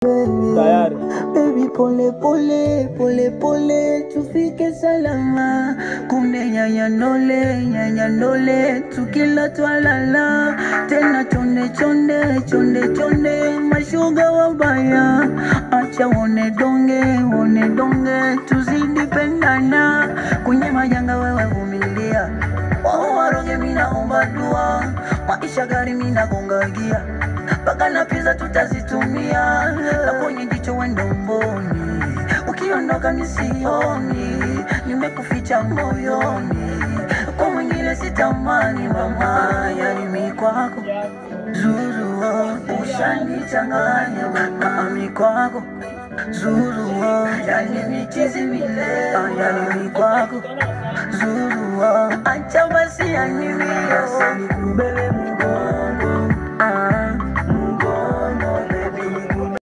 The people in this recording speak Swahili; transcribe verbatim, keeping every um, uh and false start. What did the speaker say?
Tayari. Baby pole pole pole pole tufike salama, kunde nyanya ndole nyanya ndole tukila twalala tena, chonde chonde chonde chonde mashuga wabaya, acha wone donge wone donge tuzidi pendana, kwenye majanga wewe vumilia, wao waroge mina omba dua, maisha gari mina gongagia, paka na pizza tutazitumia, na kwenye jicho wendo mboni, ukiondoka nisioni, nimekuficha moyoni, kwa mwingine sitamani mama, yani mi kwako Zuru, ushanichanganya mami kwako Zuru, yani michizi mile, yani mi kwako Zuru, acha basi yani mi, nikubebe mgongo